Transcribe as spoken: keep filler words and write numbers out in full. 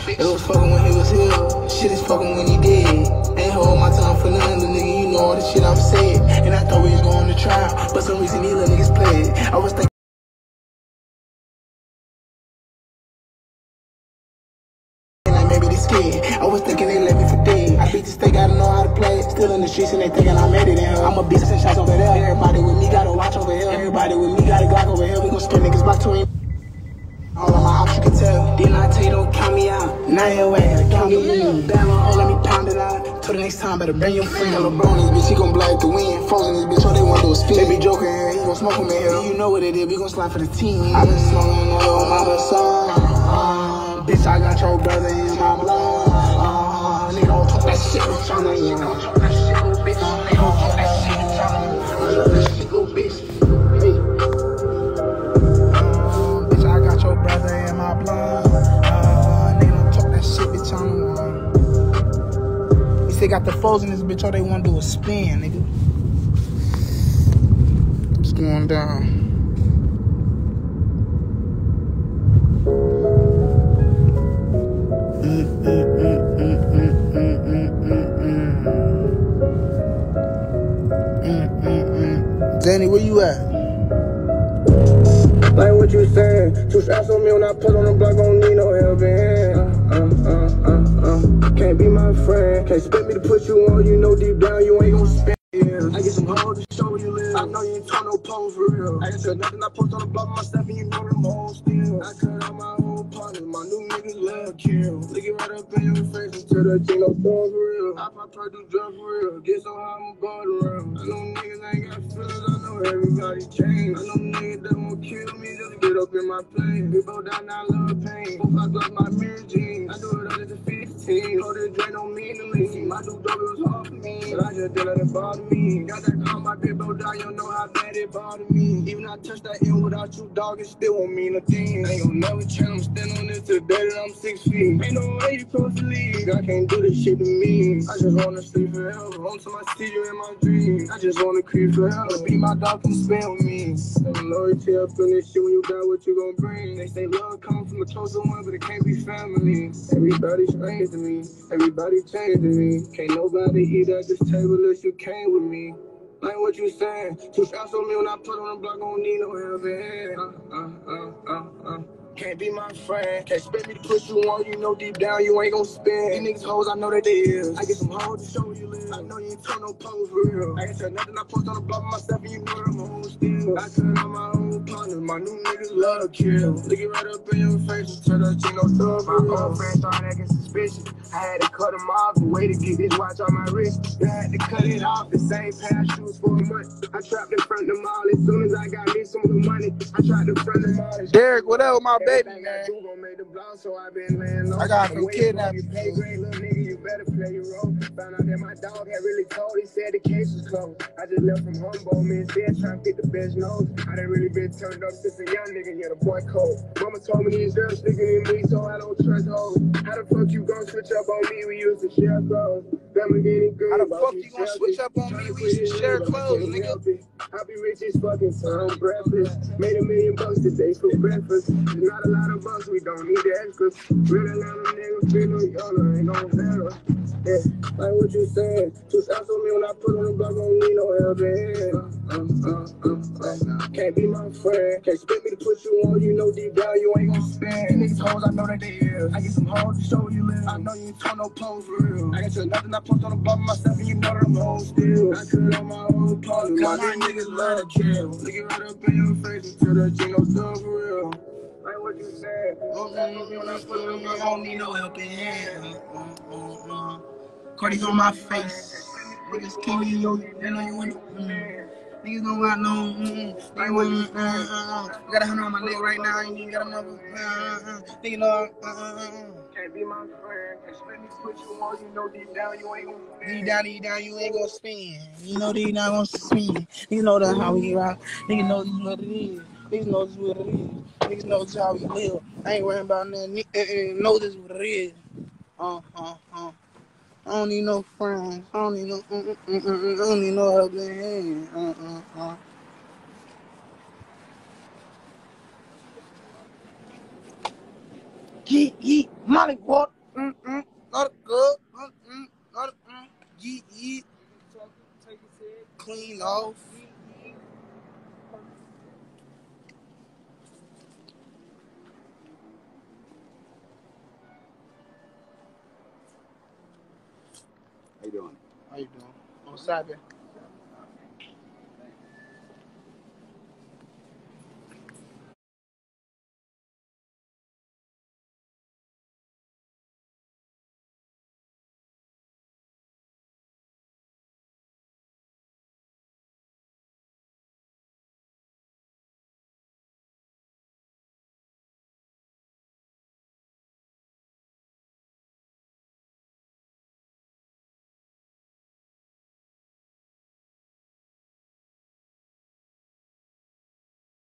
It was fucking when he was here. Shit is fucking when he dead. Ain't hold my time for none, little nigga. You know all the shit I'm saying. And I thought we was going to trial, but some reason these little niggas played. I was thinking. I was thinking they let me for dead. I beat this thing, gotta know how to play. Still in the streets and they thinking I made it in here. I'm a beast and shots over there. Everybody with me gotta watch over here. Everybody with me got a Glock over here. We gon' spin niggas back to him. All of my ops you can tell. Didn't I tell you don't count me out? Now your ass, count me in. Bad on, let me pound it out. Till the next time, better bring your friend. LeBron this bitch, he gon' black the wind. Frozen this bitch, all they want to do is spin. They be joking here, he gon' smoke him in here. You know what it is, we gon' slide for the team. I been smoking on your mama's song. Uh, bitch, I got your brother in my blood. Uh, nigga don't talk that shit, bitch, I'm not you. Don't talk that shit, little bitch. Nigga don't talk that shit, bitch, I'm not you. Don't talk that shit, little bitch. Hey. Uh, bitch, I got your brother in my blood. Uh, nigga don't talk that shit, bitch, I'm not you. He said got the foes in this bitch, all they wanna do is spin, nigga. What's going down? Danny, where you at? Like what you saying? Two straps on me when I put on the block, don't need no helping hand. Uh, uh, uh, uh. Can't be my friend. Can't expect me to put you on, you know deep down you ain't gon' spend. Yeah. I get some hoes to show you live. I know you ain't turn no pose for real. I ain't said nothing, I post on the block myself and you know them hoes still. I cut out my own partners, my new niggas love kill. Look it right up in your face until the thing no throw for real. I pop her do drugs for real. Get so high I'm going around. I know niggas ain't got feelings, I know everybody changed. I know niggas that won't kill me just to get up in my plane. We both down, I love pain. Both I got my mirror jeans. I do it under the fifteen. Hold it drain on me to leave. My new dog was hard for me, but I just didn't let it bother me. Got that call my big bro down, you don't know how bad it bothered me. Even I touch that end without you, dog, it still won't mean a thing. Ain't gon' never change, I'm standing on this today that I'm six feet. Ain't no way you supposed to leave. I can't do this shit to me. I just wanna sleep forever. Home to my see you in my dreams. I just wanna creep forever. Be my dog, come spend with me. And loyalty up in this shit when you got what you gon' bring. They say love comes from a chosen one, but it can't be family. Everybody's strange to me. Everybody changed to me. Can't nobody eat at this table unless you came with me. Like what you saying? Two straps on me when I put on the block, don't need no helping hand. Uh, uh, uh, uh, uh. Can't be my friend. Can't expect me to push you on, you know deep down you ain't gon' spin. These niggas hoes, I know that they is. I get some hoes to show you live. I know you ain't turn no pose for real. I ain't said nothing, I post on the block myself and you know them hoes still. I cut out my own partners, my new niggas love kill. Look it right up in your face and tell that you no thug for real. My old friend started acting suspicious. I had to cut him off, the way to get this watch on my wrist. I had to cut it off, the same pair of shoes for a month. I trapped in front of them all, as soon as I got me some of the money, I tried to front them all. Derek, what up with my baby, man? I do gon' make the block, so I been laying low. I got some kidnapping. Pay grade, little nigga, you better play your role. Found out that my dog had really told, he said the case was closed. I just left from Humboldt, me instead, trying to get the best nose. I done really been turned up since a young nigga, yeah, the boy cold. Mama told me these girls sticking in me, so I don't trust hoes. How the fuck you gon' switch up on me? We used to share clothes. Lamborghini good. How the fuck you gon' switch up on me? We used to share clothes, nigga. I be rich as fucking son, breakfast. Made a million bucks today for breakfast. There's not a lot of bucks, we don't need the extras. Real Atlanta nigga, feel no yellow, ain't no better. Yeah, like what you saying. Two straps on me when I put on the block, don't need no help in. Uh, uh, uh, uh, uh. Can't be my friend. Can't expect me to put you on, you know deep down you ain't gon' spend. These hoes, I know that they is. I get some hoes to show you live. I know you ain't turn no pose for real. I ain't said nothing, I post on the block myself and you know them hoes still. I cut out my own partners, my new niggas love to kill. Look it right up in your face until that you know stuff for real. Like what you said. I don't need no helping hand. Cardi's on my face. Niggas kill you, they know you want it. Niggas don't got no. They want. I got a hundred on my leg right now. I ain't even got a mother. Nigga know. Can't be my friend. Can't spend me put you on. You know deep down you ain't gonna spin. Deep down, deep down, you ain't gonna spin. You know deep down gonna spin. Niggas know that how we rock. Niggas know this is what it is. Niggas know this is what it is. Niggas know this is how we live. I ain't worrying about nothing. Niggas know this is what it is. Uh, uh, uh. I don't need no friends. I don't need no. Mm, mm, mm, mm, I don't need no helping hand. Uh, uh, uh. Yeet, yeet, Molly, what? mm mm. Not good. Mm mm. Not mm. Yeet yeet. Clean off. How you doing? How you doing? What's happening?